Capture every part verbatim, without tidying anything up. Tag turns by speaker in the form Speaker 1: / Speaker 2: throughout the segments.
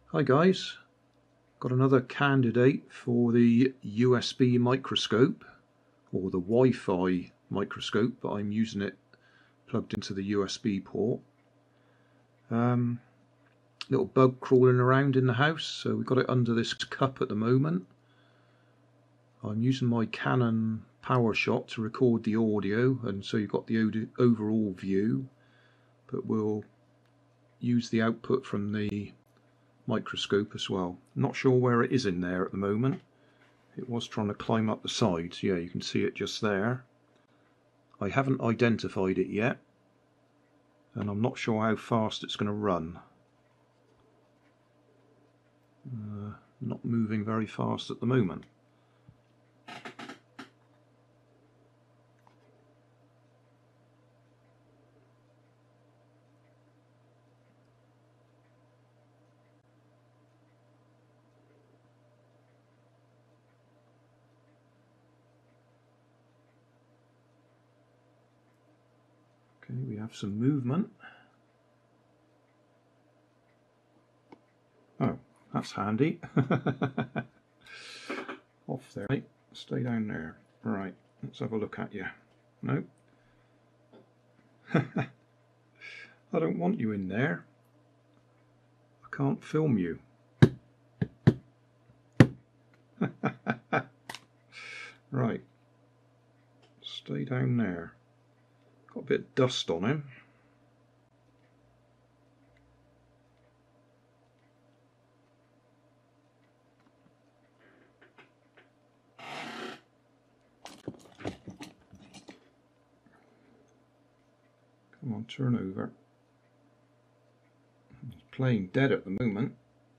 Speaker 1: Hi guys, got another candidate for the U S B microscope, or the Wi-Fi microscope, but I'm using it plugged into the U S B port. Um, little bug crawling around in the house, so we've got it under this cup at the moment. I'm using my Canon PowerShot to record the audio, and so you've got the overall view, but we'll use the output from the microscope as well. Not sure where it is in there at the moment. It was trying to climb up the sides. Yeah, you can see it just there. I haven't identified it yet, and I'm not sure how fast it's going to run. Uh, not moving very fast at the moment. Okay, we have some movement. Oh, that's handy. Off there. Right, stay down there. Right, let's have a look at you. No. I don't want you in there. I can't film you. Right, stay down there. Got a bit of dust on him. Come on, turn over. He's playing dead at the moment.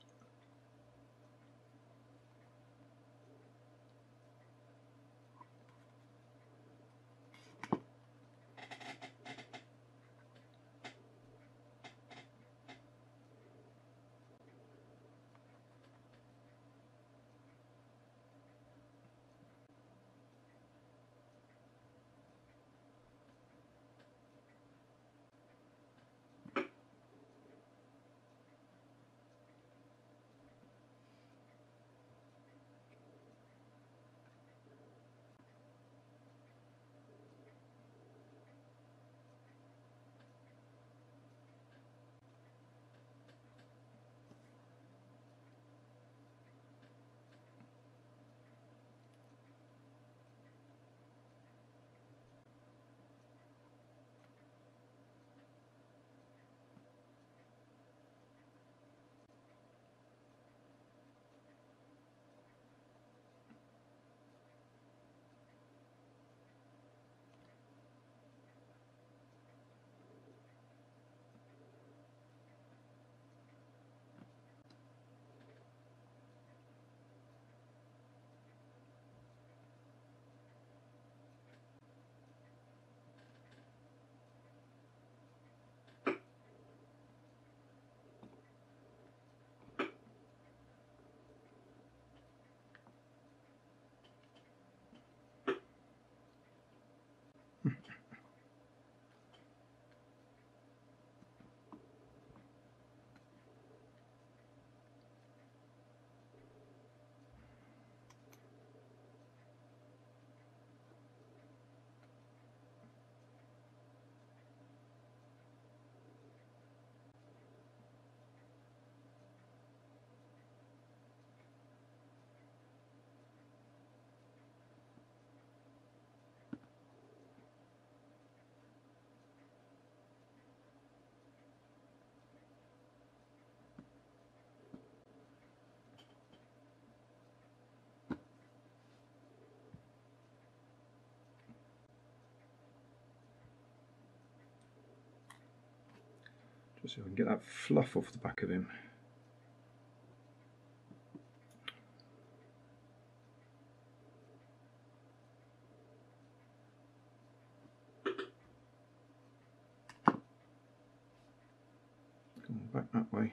Speaker 1: Just so I can get that fluff off the back of him. Going back that way.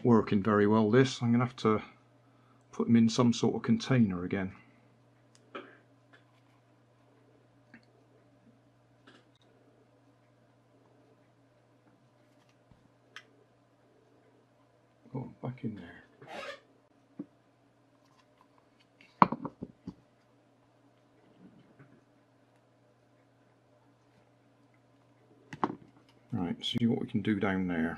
Speaker 1: not working very well, this. I'm going to have to put them in some sort of container again. Oh, back in there. Right, see what we can do down there.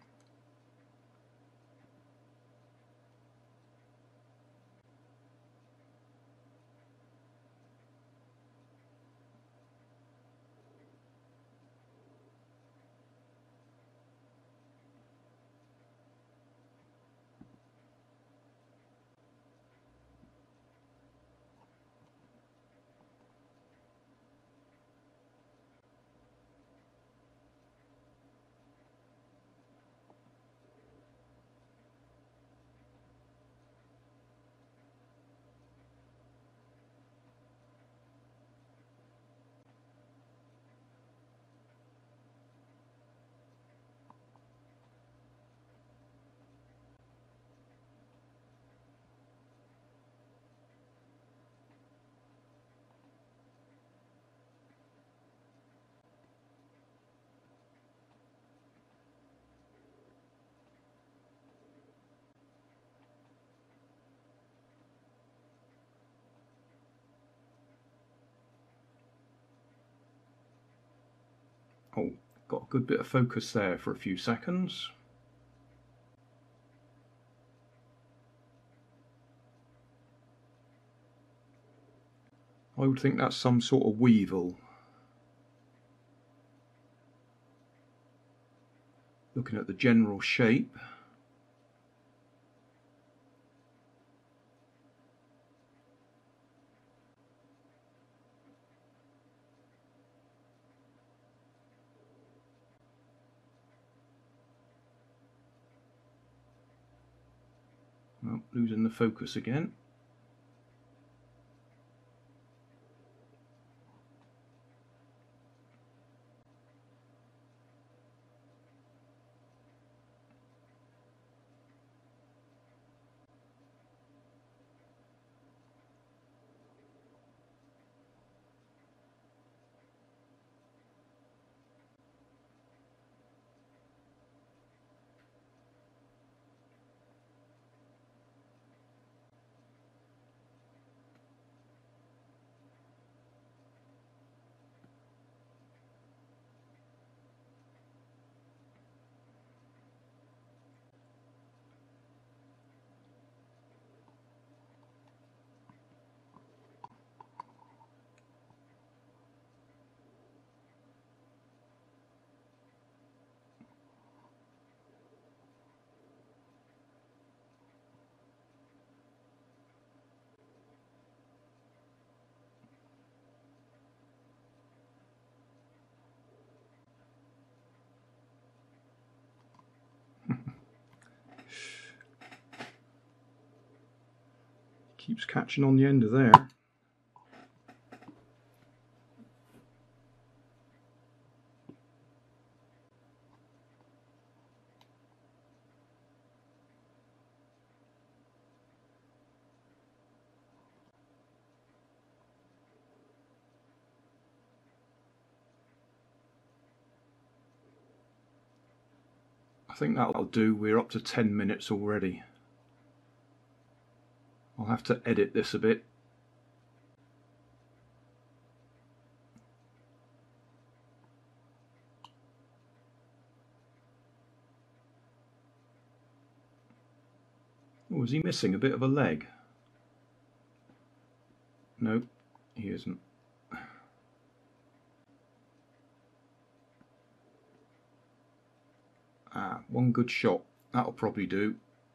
Speaker 1: Oh, got a good bit of focus there for a few seconds. I would think that's some sort of weevil. Looking at the general shape. Oh, losing the focus again. Keeps catching on the end of there. I think that'll do. We're up to ten minutes already. I'll have to edit this a bit. Oh, is he missing a bit of a leg? No, he isn't. Ah, one good shot. That'll probably do.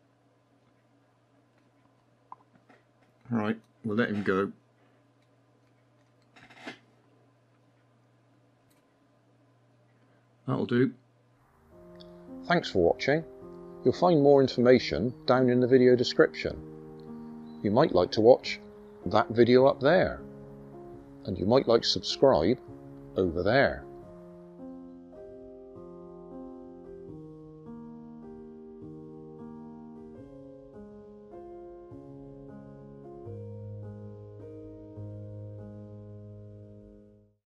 Speaker 1: Right, we'll let him go. That'll do. Thanks for watching. You'll find more information down in the video description. You might like to watch that video up there, and you might like to subscribe over there.